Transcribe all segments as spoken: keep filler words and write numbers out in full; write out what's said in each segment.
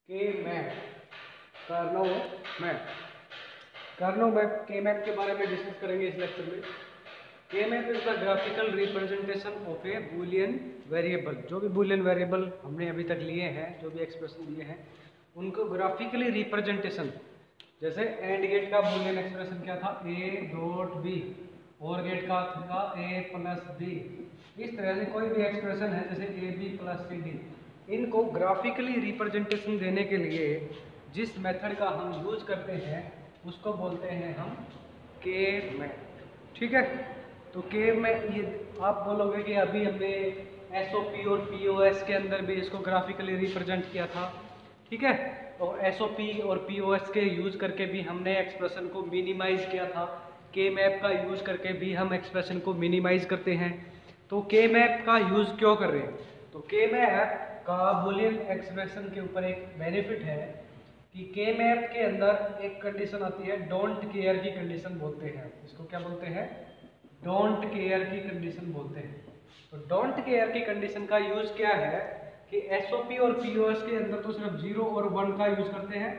के map Karnaugh map Karnaugh map K map के बारे में डिस्कस करेंगे इस लेक्चर में। K map is the graphical representation of a Boolean variable. जो भी बूलियन वेरिएबल हमने अभी तक लिए हैं, जो भी एक्सप्रेशन दिए हैं, उनको ग्राफिकली रिप्रेजेंटेशन, जैसे एंड गेट का बूलियन एक्सप्रेशन क्या था, A dot B, OR gate का था ए प्लस बी। इस तरह से कोई भी एक्सप्रेशन है जैसे A B plus C D, इनको ग्राफिकली रिप्रेजेंटेशन देने के लिए जिस मेथड का हम यूज करते हैं उसको बोलते हैं हम के मैप। ठीक है, तो के मैप ये आप बोलोगे कि अभी हमने एसओपी और पीओएस के अंदर भी इसको ग्राफिकली रिप्रेजेंट किया था। ठीक है, तो एसओपी और पीओएस के यूज करके भी हमने एक्सप्रेशन को मिनिमाइज किया था। के मैप का यूज करके भी हम एक्सप्रेशन को मिनिमाइज करते हैं। तो के मैप का यूज क्यों कर रहे हैं? तो के मैप का बूलियन एक्सप्रेशन के ऊपर एक बेनिफिट है कि के मैप के अंदर एक कंडीशन आती है, डोंट केयर की कंडीशन बोलते हैं। इसको क्या बोलते हैं? डोंट केयर की कंडीशन बोलते हैं। तो डोंट केयर की कंडीशन का यूज क्या है कि एसओपी और पीओएस के अंदर तो सिर्फ जीरो और वन का यूज करते हैं।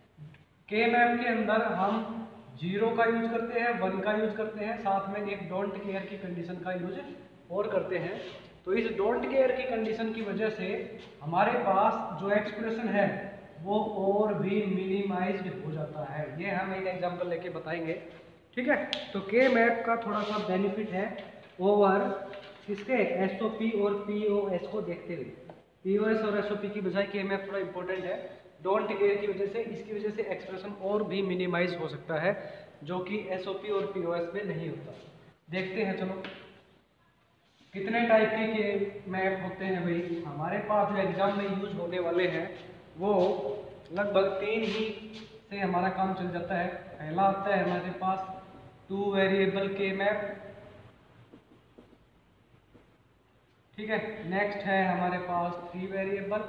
के मैप के अंदर हम जीरो का यूज करते हैं, वन का यूज करते हैं, साथ में एक डोंट केयर की कंडीशन का यूज और करते हैं। तो इस डोंट केयर की कंडीशन की वजह से हमारे पास जो एक्सप्रेशन है वो और भी मिनिमाइज्ड हो जाता है। ये हम एक एग्जांपल लेके बताएंगे। ठीक है, तो के मैप का थोड़ा सा बेनिफिट है ओवर किसके, एसओपी और पीओएस को देखते हुए। पीओएस और एसओपी की बजाय के मैप थोड़ा इंपॉर्टेंट है डोंट केयर की वजह से। इसकी वजह से एक्सप्रेशन और भी मिनिमाइज हो सकता है, जो कि एसओपी और पीओएस में नहीं होता। देखते हैं, चलो कितने टाइप के के मैप होते हैं भाई हमारे पास। जो एग्जाम में यूज होने वाले हैं वो लगभग तीन ही से हमारा काम चल जाता है। पहला आता है हमारे पास टू वेरिएबल के मैप। ठीक है, नेक्स्ट है हमारे पास थ्री वेरिएबल,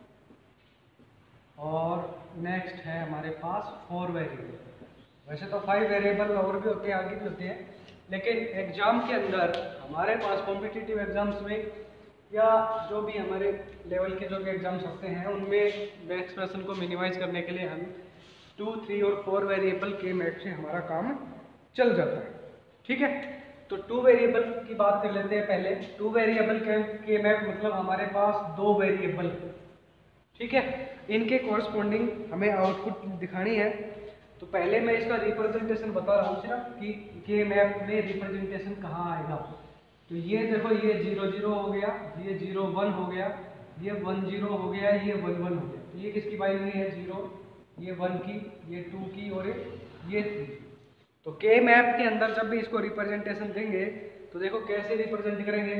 और नेक्स्ट है हमारे पास फोर वेरिएबल। वैसे तो फाइव वेरिएबल और भी होते हैं, आगे भी होते हैं, लेकिन एग्जाम के अंदर हमारे पास कॉम्पिटिटिव एग्जाम्स में या जो भी हमारे लेवल के जो भी एग्जाम्स होते हैं उनमें एक्सप्रेशन को मिनिमाइज करने के लिए हम टू थ्री और फोर वेरिएबल के मैप से हमारा काम चल जाता है। ठीक है, तो टू वेरिएबल की बात कर लेते हैं पहले। टू वेरिएबल के, के मैप मतलब हमारे पास दो वेरिएबल। ठीक है, इनके कॉरस्पॉन्डिंग हमें आउटपुट दिखानी है। तो पहले मैं इसका रिप्रेजेंटेशन बता रहा हूँ सिर्फ कि के मैप में रिप्रेजेंटेशन कहाँ आएगा। तो ये देखो, ये जीरो जीरो हो गया, ये जीरो वन हो गया, ये वन जीरो हो गया, ये वन वन हो गया। तो ये किसकी बाइनरी है? जीरो, ये वन की, ये टू की, और ये थ्री। तो के मैप के अंदर जब भी इसको रिप्रेजेंटेशन देंगे तो देखो कैसे रिप्रेजेंट करेंगे।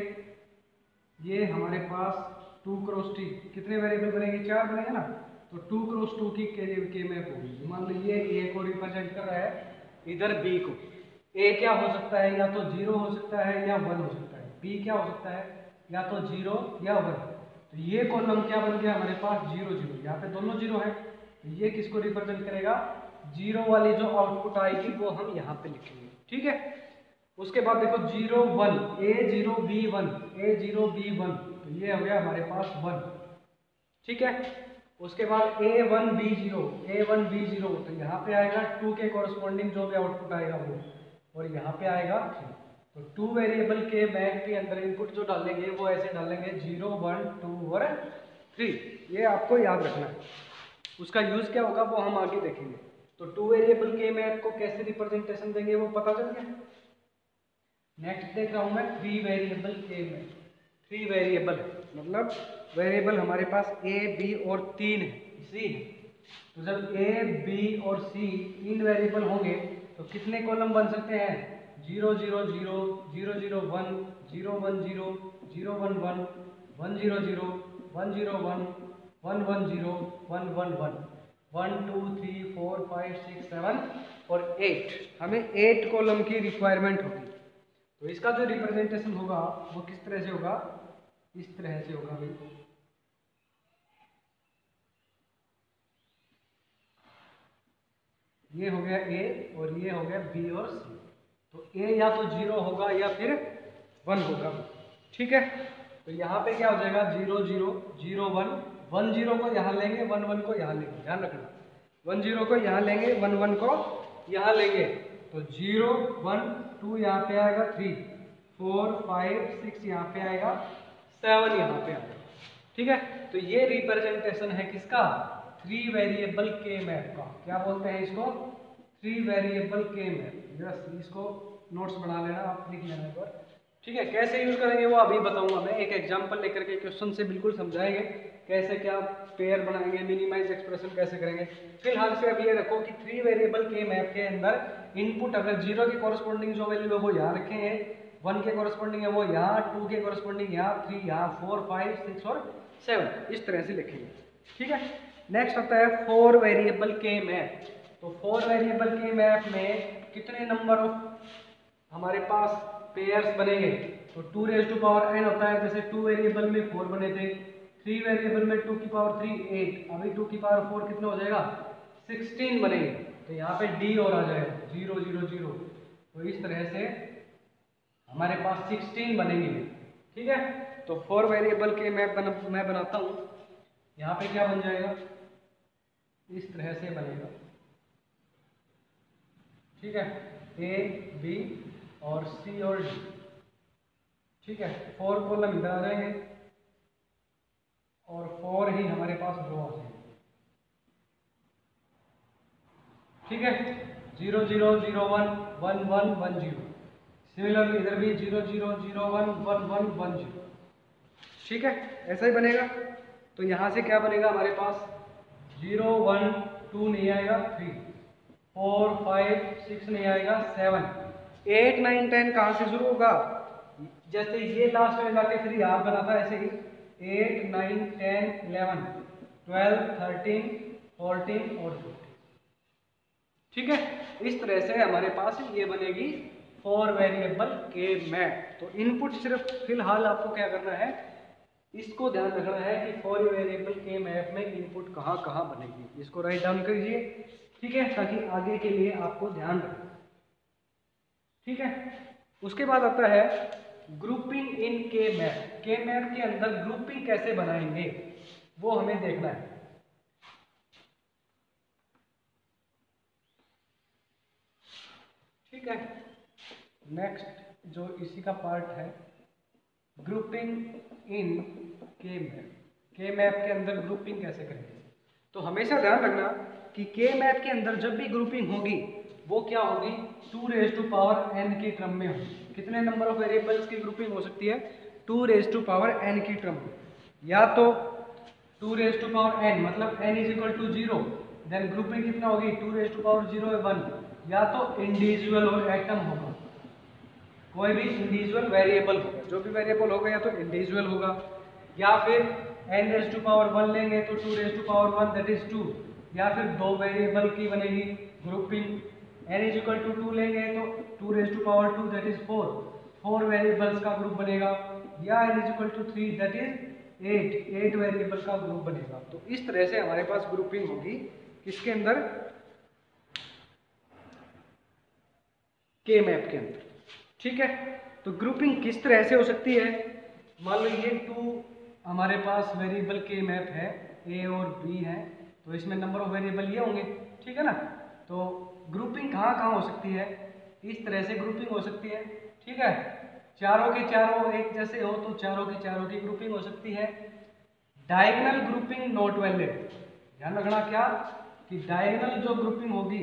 ये हमारे पास टू क्रॉस टी, कितने वेरिएबल बनेंगे? चार बनेंगे ना। तो टू क्रॉस टू की के, के मैप होगी। मान लीजिए ए को रिप्रेजेंट कर रहा है, इधर बी को। ए क्या हो सकता है? या तो जीरो हो सकता है या वन हो सकता है। बी क्या हो सकता है? या तो जीरो या वन। तो ये कॉलम क्या बन गया हमारे पास? Zero zero. यहाँ पे दोनों जीरो है, तो ये किसको रिप्रेजेंट करेगा? जीरो वाली जो आउटपुट आएगी वो हम यहाँ पे लिखेंगे। ठीक है, उसके बाद देखो zero one, A zero B one, A zero B one, तो ये हो गया हमारे पास वन। ठीक है, उसके बाद A one B zero, A one B zero, तो यहाँ पे आएगा टू के कॉरस्पॉन्डिंग जो भी आउटपुट आएगा वो, और यहाँ पे आएगा थ्री। तो टू वेरिएबल के मैप के अंदर इनपुट जो डालेंगे वो ऐसे डालेंगे जीरो वन टू और थ्री। ये आपको याद रखना है। उसका यूज क्या होगा वो हम आगे देखेंगे। तो टू वेरिएबल के मैप को कैसे रिप्रेजेंटेशन देंगे वो पता चल गया। नेक्स्ट देख रहा हूं मैं three variable K map. Three variable मतलब वेरिएबल हमारे पास ए बी और तीन है, सी है। तो जब ए बी और सी तीन वेरिएबल होंगे तो कितने कॉलम बन सकते हैं? Zero zero zero, zero zero one, zero one zero, zero one one, one zero zero, one zero one, one one zero, one one one, one two three four five six seven और eight. हमें eight column की requirement होगी। तो इसका जो representation होगा वो किस तरह से होगा? इस तरह से होगा भाई। ये हो गया ए और ये हो गया बी और सी। तो ए या तो जीरो होगा या फिर वन होगा। ठीक है, तो यहाँ पे क्या हो जाएगा? Zero zero, zero one, one zero को यहाँ लेंगे, वन वन को यहाँ लेंगे, ध्यान रखना। वन जीरो को यहाँ लेंगे, वन वन को यहाँ लेंगे, तो जीरो वन टू यहाँ पे आएगा, थ्री फोर फाइव सिक्स यहाँ पे आएगा, सेवन यहाँ पे आएगा। ठीक है, तो ये रिप्रेजेंटेशन है किसका? थ्री वेरिएबल के मैप का। क्या बोलते हैं इसको? Three variable K map. Yes, इसको नोट्स बना लेना, आप लिख लेना एक बार। ठीक है, कैसे यूज करेंगे वो अभी बताऊंगा मैं, एक एग्जांपल लेकर के क्वेश्चन से बिल्कुल समझाएंगे कैसे क्या पेयर बनाएंगे, मिनिमाइज एक्सप्रेशन कैसे करेंगे। फिलहाल से अभी ये रखो कि थ्री वेरिएबल के मैप के अंदर इनपुट अगर जीरो के कॉरस्पॉन्डिंग जो वैल्यू है वो यहाँ रखेंगे, वन के कॉरस्पॉन्डिंग है वो यहाँ, टू के कॉरस्पॉन्डिंग यहाँ, थ्री यहाँ, फोर फाइव सिक्स और सेवन, इस तरह से लिखेंगे। ठीक है, नेक्स्ट आता है फोर वेरिएबल के मैप। तो फोर वेरिएबल के मैप में कितने नंबर ऑफ हमारे पास पेयर्स बनेंगे? तो two raise to power N होता है, जैसे टू वेरिएबल में फोर बने थे, थ्री वेरिएबल में टू की पावर थ्री एट, अभी टू की पावर फोर कितना हो जाएगा? सिक्सटीन बनेंगे। तो यहाँ पे डी और आ जाएगा, जीरो जीरो जीरो, तो इस तरह से हमारे पास सिक्सटीन बनेंगे। ठीक है, तो फोर वेरिएबल के मैप बना, मैं बनाता हूँ। यहाँ पे क्या बन जाएगा? इस तरह से बनेगा। ठीक है, ए बी और सी और डी। ठीक है, फोर कॉलम इधर आ जाएंगे और फोर ही हमारे पास रो आ जाएंगे। ठीक है, zero zero zero one one one one zero, similarly इधर भी zero zero zero one one one one zero. ठीक है, ऐसा ही बनेगा। तो यहाँ से क्या बनेगा हमारे पास? जीरो वन टू नहीं आएगा, थ्री फोर फाइव सिक्स नहीं आएगा, सेवन एट नाइन टेन कहाँ से शुरू होगा? जैसे ये लास्ट में जाके फिर यहाँ बना था, ऐसे ही eight nine ten eleven twelve thirteen fourteen और फिफ्टीन। ठीक है, इस तरह से हमारे पास ये बनेगी फोर वेरिएबल के मैप। तो इनपुट सिर्फ फिलहाल आपको क्या करना है, इसको ध्यान रखना है कि फोर वेरिएबल के मैप में इनपुट कहाँ कहाँ बनेगी। इसको राइट डाउन करिए, ठीक है, ताकि आगे के लिए आपको ध्यान रखें। ठीक है, उसके बाद आता है ग्रुपिंग इन के मैप। के मैप के अंदर ग्रुपिंग कैसे बनाएंगे वो हमें देखना है। ठीक है, नेक्स्ट जो इसी का पार्ट है, ग्रुपिंग इन के मैप। के मैप के अंदर ग्रुपिंग कैसे करेंगे? तो हमेशा ध्यान रखना कि के मैप के अंदर जब भी ग्रुपिंग होगी वो क्या होगी? Two raise to power N की टर्म में होगी। कितने नंबर ऑफ वेरिएबल्स की ग्रुपिंग हो सकती है? Two raise to power N की टर्म में। या तो two raise to power N मतलब N is equal to zero, then grouping कितना होगी? Two raise to power zero one. या तो इंडिविजुअल और एटम होगा, कोई भी इंडिविजुअल वेरिएबल होगा, जो भी वेरिएबल होगा या तो इंडिविजुअल होगा, या फिर N raise to power one लेंगे तो two raise to power one that is two, या फिर दो वेरिएबल की बनेगी grouping. N is equal to two लेंगे तो two raise to power two that is four, four variables का ग्रुप बनेगा। या N is equal to three that is eight, eight variable का ग्रुप बनेगा। तो इस तरह से हमारे पास ग्रुपिंग होगी किसके अंदर? के मैप के अंदर। ठीक है, तो ग्रुपिंग किस तरह से हो सकती है? मान लो ये टू हमारे पास वेरिएबल के मैप है, ए और बी है, तो इसमें नंबर ऑफ वेरिएबल ये होंगे। ठीक है ना, तो ग्रुपिंग कहाँ कहाँ हो सकती है? इस तरह से ग्रुपिंग हो सकती है। ठीक है, चारों के चारों एक जैसे हो तो चारों की चारों की ग्रुपिंग हो सकती है। डायगोनल ग्रुपिंग नॉट वैलिड, ध्यान रखना क्या कि डायगोनल जो ग्रुपिंग होगी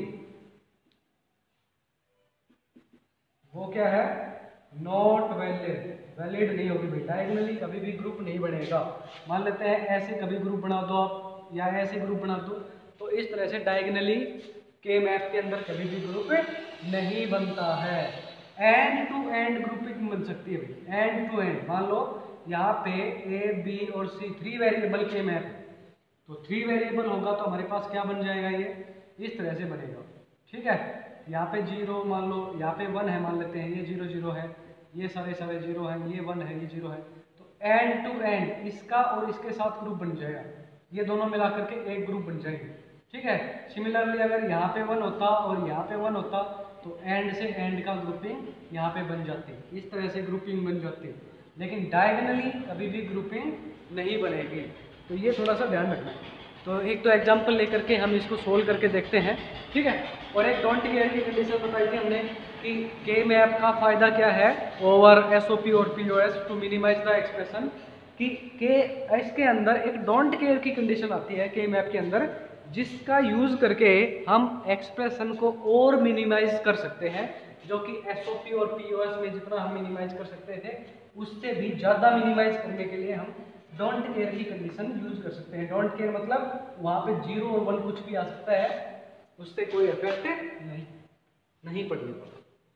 वो क्या है? नॉट वैलिड, वैलिड नहीं होगी भाई। डायगोनली कभी भी ग्रुप नहीं बनेगा। मान लेते हैं ऐसे कभी ग्रुप बना दो आप, या ऐसे ग्रुप बना दो, तो इस तरह से डायगोनली के मैप के अंदर कभी भी ग्रुप नहीं बनता है। एंड टू एंड ग्रुपिंग बन सकती है भाई, एंड टू एंड। मान लो यहाँ पे ए बी और C three variable K map है, तो थ्री वेरिएबल होगा तो हमारे पास क्या बन जाएगा? ये इस तरह से बनेगा। ठीक है, यहाँ पे जीरो मान लो, यहाँ पे वन है मान लेते हैं, ये जीरो जीरो है, ये सारे सारे जीरो है, ये वन है, ये जीरो है, तो एंड टू एंड इसका और इसके साथ ग्रुप बन जाएगा। ये दोनों मिला करके एक ग्रुप बन जाएंगे। ठीक है, सिमिलरली अगर यहाँ पे वन होता और यहाँ पे वन होता तो एंड से एंड का ग्रुपिंग यहाँ पे बन जाती, इस तरह से ग्रुपिंग बन जाती। लेकिन डायगोनली कभी भी ग्रुपिंग नहीं बनेगी। तो ये थोड़ा सा ध्यान रखना है। तो एक तो एग्जाम्पल लेकर के हम इसको सोल्व करके देखते हैं, ठीक है। और एक डोंट केयर की कंडीशन बताई थी हमने कि के मैप का फ़ायदा क्या है ओवर एसओपी और POS to minimize the expression, कि के इसके अंदर एक डोंट केयर की कंडीशन आती है के मैप के अंदर, जिसका यूज़ करके हम एक्सप्रेशन को और मिनिमाइज कर सकते हैं, जो कि एसओपी और पीओएस में जितना हम मिनिमाइज कर सकते थे उससे भी ज़्यादा मिनिमाइज करने के लिए हम डोंट केयर की कंडीशन यूज कर सकते हैं। डोंट केयर मतलब वहाँ पे जीरो और वन कुछ भी आ सकता है, उससे कोई इफेक्ट नहीं नहीं पड़ने वाला।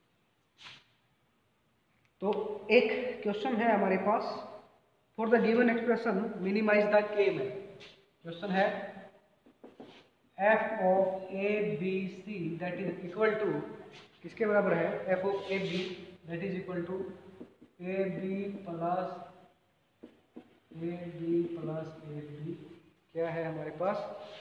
तो एक क्वेश्चन है हमारे पास, for the given expression minimize the K map. Question है F of A B C that is equal to, किसके बराबर है, F of A B that is equal to A B plus A B plus A B, क्या है हमारे पास,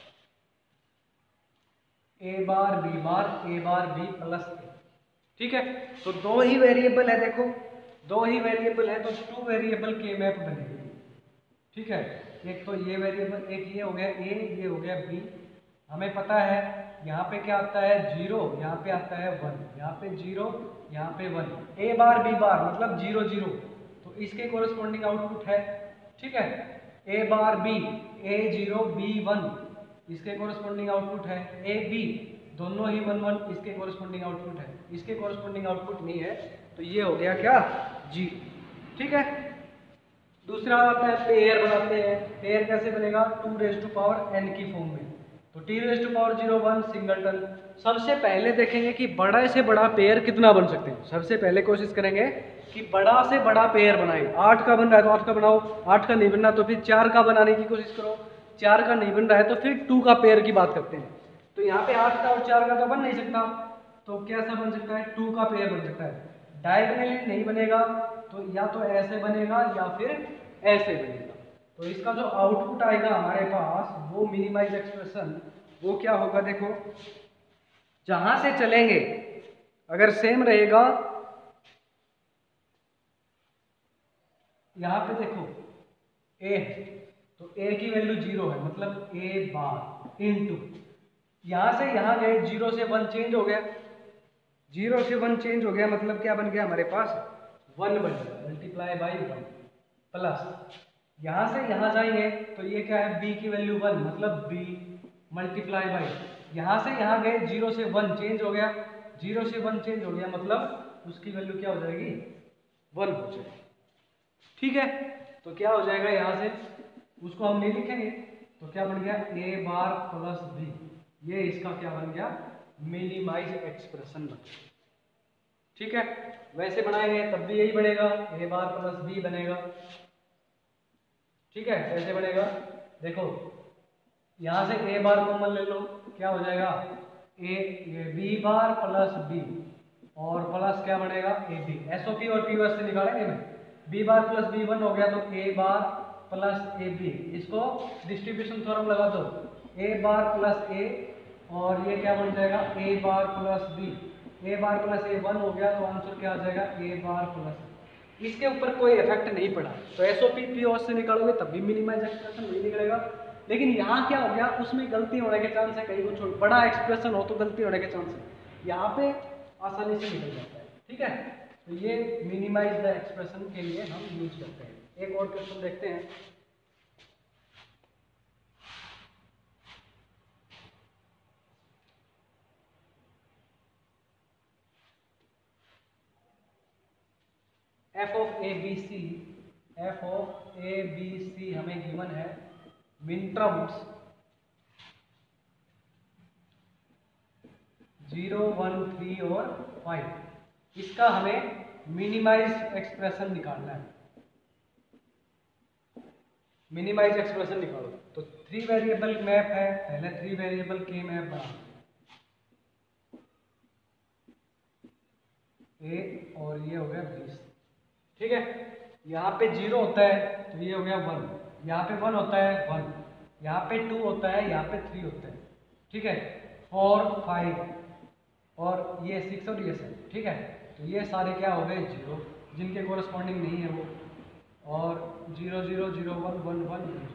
A bar B bar A bar B plus A, ठीक है। तो दो ही वेरिएबल है, देखो दो ही वेरिएबल है तो टू वेरिएबल के मैप बनेगी, ठीक है। एक तो ये वेरिएबल, एक ये हो गया ए, ये हो गया बी। हमें पता है यहाँ पे क्या आता है जीरो, यहाँ पे आता है वन, यहाँ पे जीरो, यहाँ पे वन, ए बार बी बार मतलब जीरो जीरो, तो इसके कोरस्पॉन्डिंग आउटपुट है, ठीक है। A bar B, A zero B one, इसके कोरस्पॉन्डिंग आउटपुट है। ए बी दोनों ही वन वन, इसके कोरस्पॉन्डिंग आउटपुट है। इसके कोरस्पॉन्डिंग आउटपुट नहीं है तो ये हो गया क्या जी, ठीक है। दूसरा आता है पेयर बनाते हैं। पेयर कैसे बनेगा, two raise to power N की फॉर्म में, तो T raise to power zero one singleton. सबसे पहले देखेंगे कि बड़ा से बड़ा पेयर कितना बन सकते हैं। सबसे पहले कोशिश करेंगे कि बड़ा से बड़ा पेयर बनाए। आठ का बन रहा है तो आठ का बनाओ, आठ का नहीं बन रहा तो फिर चार का बनाने की कोशिश करो, चार का नहीं बन रहा है तो फिर टू का पेयर की बात करते हैं। तो यहाँ पे आठ का और चार का तो बन नहीं सकता, तो कैसा बन सकता है, टू का पेयर बन सकता है। डायगोनली नहीं बनेगा तो या तो ऐसे बनेगा या फिर ऐसे बनेगा। तो इसका जो आउटपुट आएगा हमारे पास वो मिनिमाइज एक्सप्रेशन वो क्या होगा, देखो जहां से चलेंगे अगर सेम रहेगा, यहां पे देखो ए है तो ए की वैल्यू जीरो है मतलब ए बार इनटू, यहां से यहां गए जीरो से वन चेंज हो गया, जीरो से वन चेंज हो गया मतलब क्या बन गया हमारे पास वन बन गया, मल्टीप्लाई बाई वन प्लस यहां से यहां जाएंगे तो ये क्या है b की वैल्यू वन मतलब b मल्टीप्लाई बाई, यहां से यहां गए जीरो से वन चेंज हो गया, जीरो से वन चेंज हो गया मतलब उसकी वैल्यू क्या हो जाएगी वन हो जाएगी, ठीक है। तो क्या हो जाएगा यहाँ से, उसको हम नहीं लिखेंगे तो क्या बन गया a बार प्लस b, ये इसका क्या बन गया मिनिमाइज एक्सप्रेशन बन गया, ठीक है। वैसे बनाएंगे तब भी यही बनेगा, a बार प्लस b बनेगा, ठीक है। कैसे बनेगा, देखो यहां से a बार कॉमन ले लो, क्या हो जाएगा a ये b बार प्लस b और प्लस क्या बनेगा ए बी, एसओपी और पीओएस से निकालेंगे ना, b bar plus b one हो गया तो a bar plus A B, इसको डिस्ट्रीब्यूशन थ्योरम लगा दो, a बार प्लस a और ये क्या बन जाएगा a bar plus b, a bar plus a one हो गया तो आंसर क्या आ जाएगा a बार प्लस, इसके ऊपर कोई इफेक्ट नहीं पड़ा। तो एसओपी पीओएस से निकालोगे तब भी मिनिमाइज एक्सप्रेशन नहीं निकलेगा, लेकिन यहाँ क्या हो गया उसमें गलती होने के चांस है, कहीं कुछ बड़ा एक्सप्रेशन हो तो गलती होने के चांस है, यहाँ पे आसानी से निकल जाता है, ठीक है। तो ये मिनिमाइज द एक्सप्रेशन के लिए हम यूज करते हैं। एक और क्वेश्चन देखते हैं, F of A B C, F of A B C हमें गिवन है मिनटर्म्स जीरो वन थ्री और फाइव, इसका हमें मिनिमाइज एक्सप्रेशन निकालना है। मिनिमाइज एक्सप्रेशन निकालो तो थ्री वेरिएबल मैप है, पहले थ्री वेरिएबल के मैप बना ए और ये हो गया बीस, ठीक है। यहाँ पे जीरो होता है तो ये हो गया वन, यहाँ पे वन होता है वन, यहाँ पे टू होता है, यहाँ पे थ्री होता है, ठीक है। फोर फाइव और ये सिक्स और ये सेवन, ठीक है। तो ये सारे क्या हो गए जीरो, जिनके कोरस्पॉन्डिंग नहीं है वो, और zero zero zero one one one zero,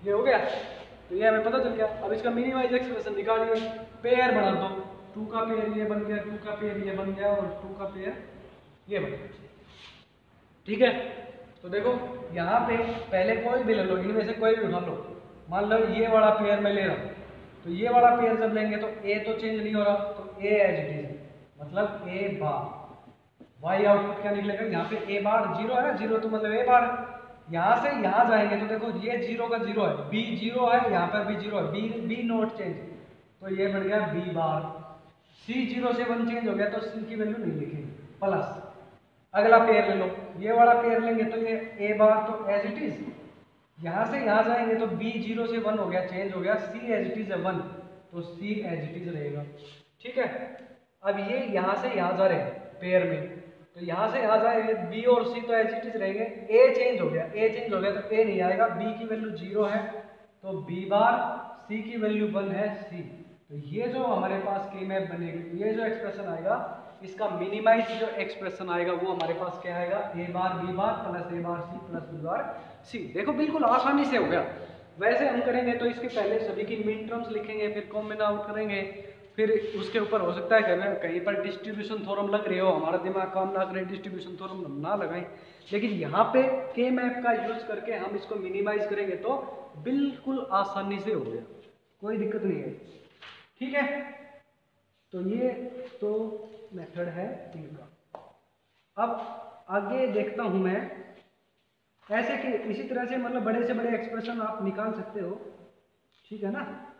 ये हो गया, तो ये हमें पता चल गया। अब इसका मिनिमाइज एक्सप्रेशन निकालिए, पेयर बना दो, टू का पेयर ये बन गया, टू का पेयर ये बन गया और टू का पेयर ये बन गया। ठीक है, तो देखो यहाँ पे पहले कोई भी ले लो, इनमें से कोई भी उठा लो। मान लो ये वाला पेयर मैं ले रहा हूँ, तो ये वाला पेयर जब लेंगे तो ए तो चेंज नहीं हो रहा, तो ए एज इट इज, मतलब ए बार। वाई आउटपुट क्या निकलेगा, यहाँ पे ए बार जीरो है, जीरो तो मतलब ए बार। यहाँ से यहाँ जाएंगे तो देखो ये जीरो का जीरो है, बी जीरो है, यहाँ पर भी जीरो है, बी बी नोट चेंज, तो ये बन गया बी बार। सी जीरो से वन चेंज हो गया तो सी की वैल्यू नहीं लिखेंगे, प्लस अगला पेयर ले लो, ये वाला पेयर लेंगे तो ये ए बार तो एज इट इज, यहाँ से यहाँ जाएंगे तो बी जीरो से वन हो गया, चेंज हो गया, सी एज इट इज है वन, तो सी एज इट इज रहेगा। ठीक है, अब ये यहाँ से यहाँ जा रहे हैं पेयर में, तो यहाँ से यहाँ जाएंगे, बी और सी तो एज इट इज रहेंगे, ए चेंज हो गया, ए चेंज हो गया तो ए नहीं आएगा, बी की वैल्यू जीरो है तो बी बार, सी की वैल्यू वन है सी, तो ये जो हमारे पास के मैप बनेगी, ये जो एक्सप्रेशन आएगा, इसका मिनिमाइज जो एक्सप्रेशन आएगा वो हमारे पास क्या आएगा, A bar B bar plus A bar C plus B bar C. देखो बिल्कुल आसानी से हो गया। वैसे हम करेंगे तो इसके पहले सभी की मिन टर्म्स लिखेंगे, फिर कॉमन आउट करेंगे, फिर उसके ऊपर हो सकता है कि कहीं पर डिस्ट्रीब्यूशन थ्योरम लग रही हो, हमारा दिमाग काम ना करे, डिस्ट्रीब्यूशन थ्योरम ना लगाएं, लेकिन यहाँ पे के मैप का यूज करके हम इसको मिनिमाइज करेंगे तो बिल्कुल आसानी से हो गया, कोई दिक्कत नहीं है। ठीक है, तो ये तो मेथड है इनका। अब आगे देखता हूं मैं, ऐसे कि इसी तरह से मतलब बड़े से बड़े एक्सप्रेशन आप निकाल सकते हो। ठीक है ना,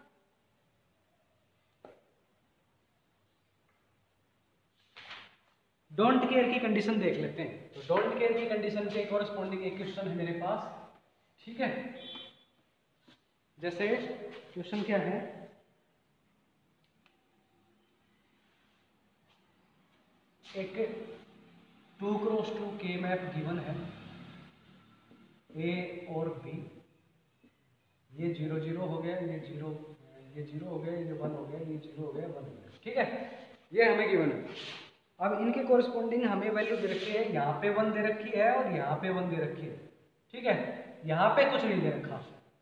डोंट केयर की कंडीशन देख लेते हैं। तो डोंट केयर की कंडीशन के कोरस्पॉन्डिंग एक क्वेश्चन है मेरे पास। ठीक है, जैसे क्वेश्चन क्या है, एक टू क्रॉस टू के मैप गिवन है, ए और बी, ये जीरो जीरो हो गया, ये जीरो ये जीरो हो गया, ये वन हो गया, ये जीरो हो गया, वन हो गया। ठीक है, ये हमें गिवन है। अब इनके कोरस्पॉन्डिंग हमें वैल्यू दे रखी है, यहाँ पे वन दे रखी है और यहाँ पे वन दे रखी है। ठीक है, यहाँ पे कुछ नहीं दे रखा।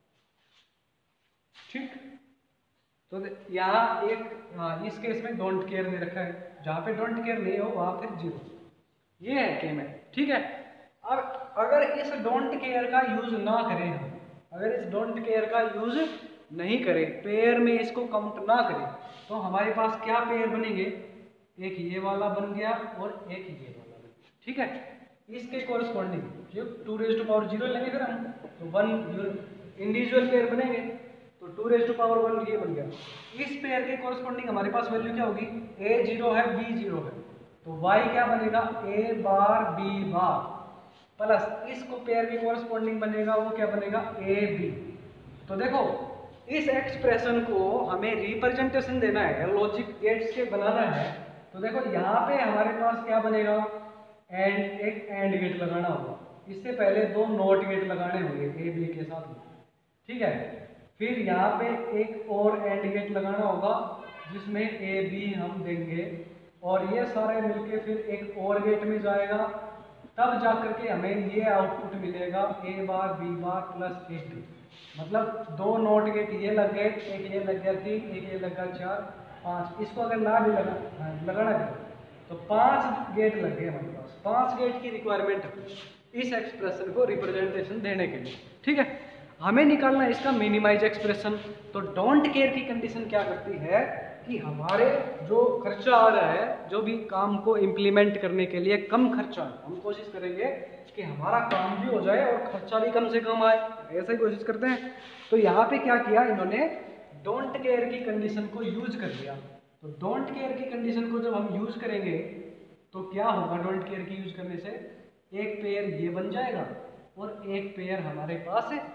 ठीक, तो यहाँ एक हाँ, इस केस में डोंट केयर दे रखा है, जहाँ पे डोंट केयर नहीं हो वहाँ फिर जीरो, ये है के में। ठीक है, अब अगर इस डोंट केयर का यूज ना करें हम, अगर इस डोंट केयर का यूज नहीं करें, पेयर में इसको काउंट ना करें, तो हमारे पास क्या पेयर बनेंगे, एक ये वाला बन गया और एक ये वाला बन गया। ठीक है, इसके corresponding two raise to power zero लेंगे फिर हम, तो वन इंडिविजुअल पेयर बनेंगे, तो two raise to power one ये बन गया। इस पेयर के कोरस्पॉन्डिंग हमारे पास वैल्यू क्या होगी, ए जीरो है बी जीरो है, तो वाई क्या बनेगा, A bar B bar, plus इसको पेयर के कोरस्पॉन्डिंग बनेगा वो क्या बनेगा, ए बी। तो देखो इस एक्सप्रेशन को हमें रिप्रेजेंटेशन देना है, लॉजिक गेट्स के बनाना है, तो देखो यहाँ पे हमारे पास क्या बनेगा, एंड एक एंड गेट लगाना होगा, इससे पहले दो नॉट गेट लगाने होंगे ए बी के साथ में। ठीक है, फिर यहाँ पे एक और एंड गेट लगाना होगा जिसमें ए बी हम देंगे, और ये सारे मिलके फिर एक और गेट में जाएगा, तब जाकर के हमें ये आउटपुट मिलेगा, A bar B bar plus A B. मतलब दो नॉट गेट ये लग गए, एक ये लग गया तीन, एक ये लग गया चार पाँच, इसको अगर ना भी लगा लगाना चाहिए तो पांच गेट लग गए हमारे पास। पांच गेट की रिक्वायरमेंट है इस एक्सप्रेशन को रिप्रेजेंटेशन देने के लिए। ठीक है, हमें निकालना है इसका मिनिमाइज एक्सप्रेशन। तो डोंट केयर की कंडीशन क्या करती है कि हमारे जो खर्चा आ रहा है, जो भी काम को इम्प्लीमेंट करने के लिए कम खर्चा है, हम कोशिश करेंगे कि हमारा काम भी हो जाए और खर्चा भी कम से कम आए, ऐसा ही कोशिश करते हैं। तो यहाँ पे क्या किया इन्होंने, डोंट केयर की कंडीशन को यूज कर लिया। तो डोंट केयर की कंडीशन को जब हम यूज करेंगे तो क्या होगा, डोंट केयर की यूज करने से एक पेयर ये बन जाएगा और एक पेयर हमारे पास है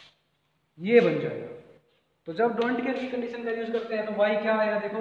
ये बन जाएगा। तो जब डोंट केयर की कंडीशन का यूज करते हैं तो वाई क्या आएगा, देखो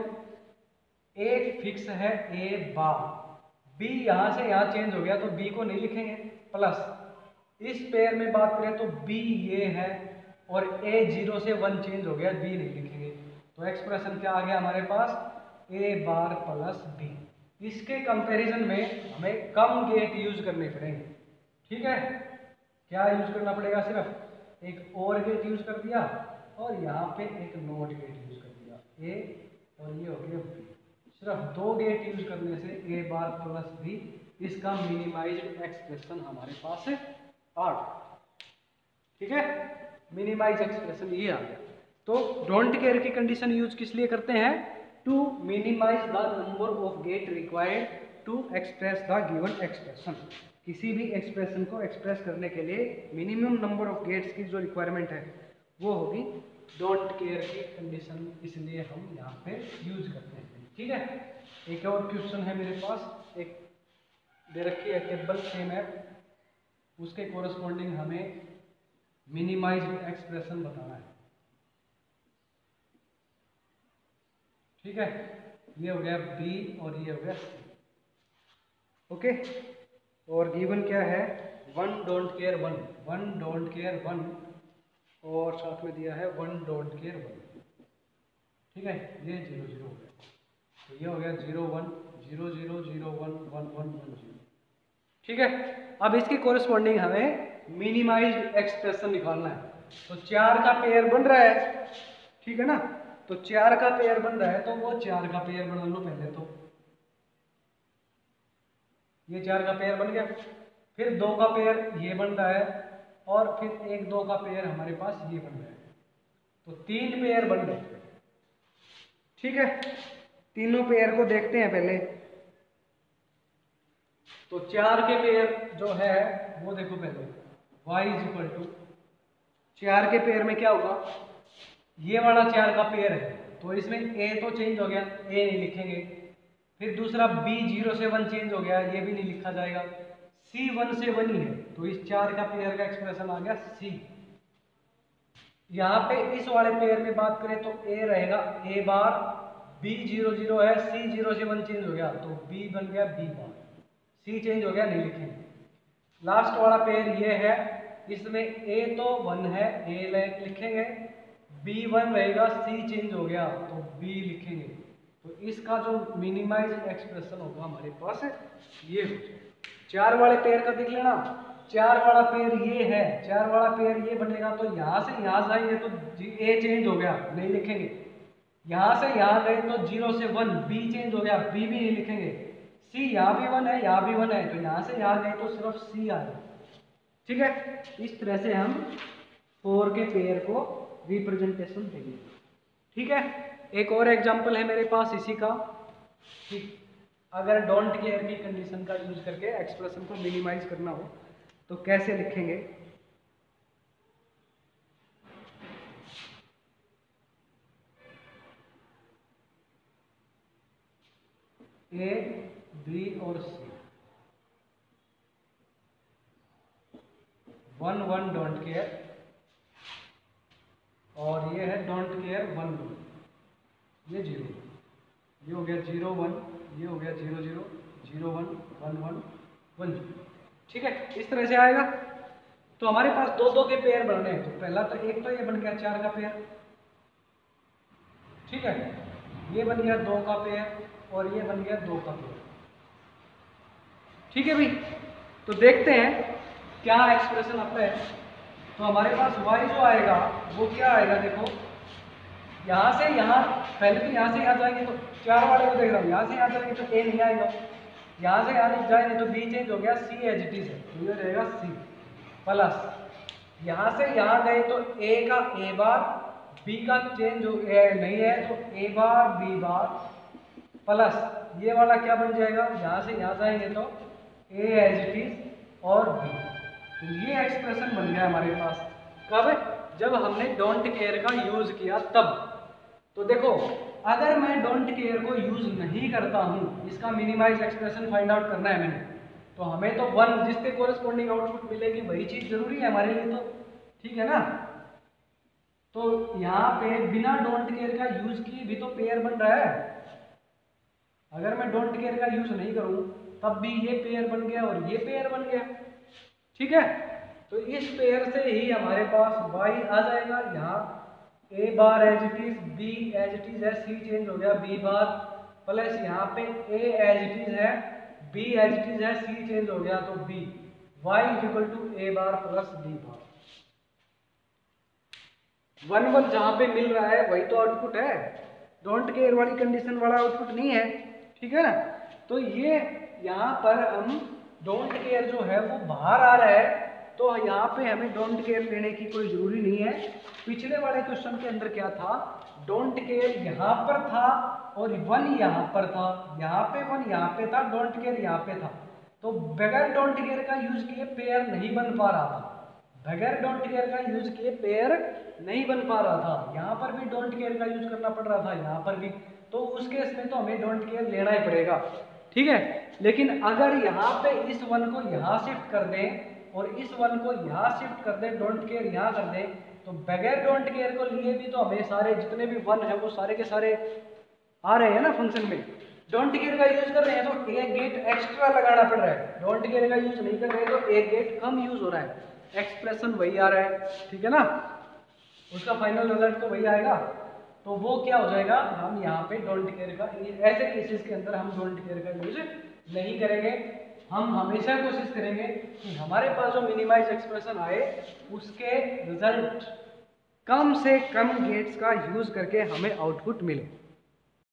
एक फिक्स है ए बार, बी यहाँ से यहाँ चेंज हो गया तो बी को नहीं लिखेंगे, प्लस इस पेयर में बात करें तो बी ये है और ए जीरो से वन चेंज हो गया, बी नहीं लिखेंगे, तो एक्सप्रेशन क्या आ गया हमारे पास, ए बार प्लस बी। इसके कंपैरिजन में हमें कम गेट यूज करने पड़ेंगे। ठीक है, क्या यूज करना पड़ेगा, सिर्फ एक और गेट यूज कर दिया और यहाँ पे एक नॉट गेट यूज कर दिया, ए और ये हो गया बी। सिर्फ दो गेट यूज करने से ए बार प्लस बी, इसका मिनिमाइज्ड एक्सप्रेशन हमारे पास है आठ। ठीक है, मिनिमाइज एक्सप्रेशन ये आ गया। तो डोंट केयर की कंडीशन यूज किस लिए करते हैं? To minimize the number of gate required to express the given expression. किसी भी एक्सप्रेशन को एक्सप्रेस करने के लिए मिनिमम नंबर ऑफ गेट्स की जो रिक्वायरमेंट है वो होगी डोंट केयर की कंडीशन, इसलिए हम यहाँ पे यूज करते हैं। ठीक है, एक और क्वेश्चन है मेरे पास, एक दे रखी है टेबल सेम है, उसके कोरस्पॉन्डिंग हमें मिनिमाइज्ड एक्सप्रेशन बताना है। ठीक है, ये हो गया बी और ये हो गया सी। ओके, और गिवन क्या है? One don't care one, one don't care one, और साथ में दिया है वन डोंट केयर वन। ठीक है, ये जीरो जीरो हो गया, तो ये हो गया zero one zero zero zero one one one one zero. ठीक है, अब इसके कोरस्पॉन्डिंग हमें मिनिमाइज्ड एक्सप्रेशन निकालना है। तो चार का पेयर बन रहा है, ठीक है ना, तो चार का पेयर बन रहा है तो वो चार का पेयर बना लो पहले। तो ये चार का पेयर बन गया, फिर दो का पेयर ये बन रहा है, और फिर एक दो का पेयर हमारे पास ये बन रहा है, तो तीन पेयर बन रहे हैं। ठीक है, तीनों पेयर को देखते हैं पहले। तो चार के पेयर जो है वो देखो पहले, y इज इक्वल टू चार के पेयर में क्या होगा, ये वाला चार का पेयर है तो इसमें a तो चेंज हो गया, a नहीं लिखेंगे। फिर दूसरा b जीरो से वन चेंज हो गया, ये भी नहीं लिखा जाएगा। c वन से वन ही है, तो इस चार का पेयर का एक्सप्रेशन आ गया c। यहाँ पे इस वाले पेयर में बात करें तो a रहेगा a bar, b zero zero है, c जीरो से वन चेंज हो गया तो b बन गया b बार, c चेंज हो गया नहीं लिखेंगे। लास्ट वाला पेयर ये है, इसमें a तो वन है, a लिखेंगे, b वन रहेगा, c चेंज हो गया तो b लिखेंगे। तो इसका जो मिनिमाइज एक्सप्रेशन होगा हमारे पास ये हो जाएगा। चार वाले पेयर का देख लेना, चार वाला पेयर ये है, चार वाला पेयर ये बनेगा, तो यहाँ से यहाँ जाएंगे तो a चेंज हो गया नहीं लिखेंगे, यहाँ से यहाँ गए तो जीरो से वन, b चेंज हो गया, b भी नहीं लिखेंगे, c यहाँ भी वन है यहाँ भी वन है, तो यहाँ से यहाँ गए तो सिर्फ c आएगा। ठीक है, इस तरह से हम फोर के पेयर को रिप्रेजेंटेशन देंगे। ठीक है, एक और एग्जांपल है मेरे पास इसी का, ठीक, अगर डोंट केयर की कंडीशन का यूज करके एक्सप्रेशन को मिनिमाइज करना हो तो कैसे लिखेंगे। ए, बी और C, one one don't care, और ये है डोंट केयर वन वन, ये जीरो, ये हो गया जीरो वन, ये हो गया zero zero zero one one one one zero. ठीक है, इस तरह से आएगा। तो हमारे पास दो दो के पेयर बनने हैं, तो पहला तो एक तो ये बन गया चार का पेयर, ठीक है, ये बन गया दो का पेयर, और ये बन गया दो का पेयर। ठीक है भाई, तो देखते हैं क्या एक्सप्रेशन आता है। तो हमारे पास y जो आएगा वो क्या आएगा, देखो यहाँ से यहाँ, पहले तो यहाँ से यहाँ जाएंगे तो चार वाले को देख रहा हूँ, यहाँ से यहाँ जाएंगे तो a नहीं आएगा, यहाँ से यहाँ जाएंगे तो b चेंज हो गया, c एज इट इज है तो ये रहेगा c प्लस, यहाँ से यहाँ गए तो a का a बार, b का चेंज हो गया नहीं है तो a bar b bar plus, ये वाला क्या बन जाएगा, यहाँ से यहाँ जाएंगे तो a एज इट इज और b। तो ये एक्सप्रेशन बन गया हमारे पास, कब, जब हमने डोंट केयर का यूज किया तब। तो देखो अगर मैं डोंट केयर को यूज नहीं करता हूँ, इसका मिनिमाइज एक्सप्रेशन फाइंड आउट करना है मैंने, तो हमें तो वन जिसके कोरस्पॉन्डिंग आउटपुट मिलेगी वही चीज जरूरी है हमारे लिए, तो ठीक है ना। तो यहाँ पे बिना डोंट केयर का यूज किए भी तो पेयर बन रहा है, अगर मैं डोंट केयर का यूज नहीं करूँ तब भी ये पेयर बन गया और ये पेयर बन गया। ठीक है, तो इस पेयर से ही हमारे पास y आ जाएगा, यहाँ a bar as it is, b as it is है, c चेंज हो गया b बार प्लस, यहाँ पे a एज इट इज है, b एज इट इज है, c चेंज हो गया तो b, y is equal to a bar plus b bar. One one जहाँ पे मिल रहा है वही तो आउटपुट है, डोंट केयर वाली कंडीशन वाला आउटपुट नहीं है, ठीक है ना। तो ये यहाँ पर हम डोंट केयर जो है वो बाहर आ रहा है, तो यहाँ पे हमें डोंट केयर लेने की कोई जरूरी नहीं है। पिछले वाले क्वेश्चन के अंदर क्या था, डोंट केयर यहाँ पर था और वन यहाँ पर था, यहाँ पे वन यहाँ पे था, डोंट केयर यहाँ पे था, तो बगैर डोंट केयर का यूज किए पेयर नहीं बन पा रहा था, बगैर डोंट केयर का यूज किए पेयर नहीं बन पा रहा था। यहाँ पर भी डोंट केयर का यूज करना पड़ रहा था, यहाँ पर भी, तो उस केस में तो हमें डोंट केयर लेना ही पड़ेगा, ठीक है। लेकिन अगर यहाँ पे इस वन को यहाँ शिफ्ट कर दें और इस वन को यहाँ शिफ्ट कर दें, डोंट केयर यहाँ कर दें, तो बगैर डोंट केयर को लिए भी तो हमें सारे जितने भी वन है वो सारे के सारे आ रहे हैं ना फंक्शन में। डोंट केयर का यूज कर रहे हैं तो एक गेट एक्स्ट्रा लगाना पड़ रहा है, डोंट केयर का यूज नहीं कर रहे हैं तो एक गेट कम यूज हो रहा है, एक्सप्रेशन वही आ रहा है, ठीक है ना, उसका फाइनल रिजल्ट तो वही आएगा। तो वो क्या हो जाएगा, हम यहाँ पे डोंट केयर का, ऐसे केसेस के अंदर हम डोंट केयर का यूज नहीं करेंगे। हम हमेशा कोशिश करेंगे कि हमारे पास जो मिनिमाइज एक्सप्रेशन आए उसके रिजल्ट कम से कम गेट्स का यूज करके हमें आउटपुट मिले।